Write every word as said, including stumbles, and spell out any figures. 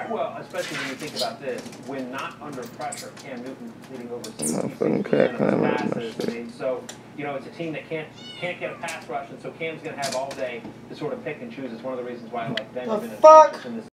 quarterback. Well, especially when you think about this, when not under pressure, Cam Newton completing over sixty-six fucking percent crack of his my passes. shit. I mean, so, you know, it's a team that can't can't get a pass rush, and so Cam's going to have all day to sort of pick and choose. It's one of the reasons why I like Benjamin The fuck? in this.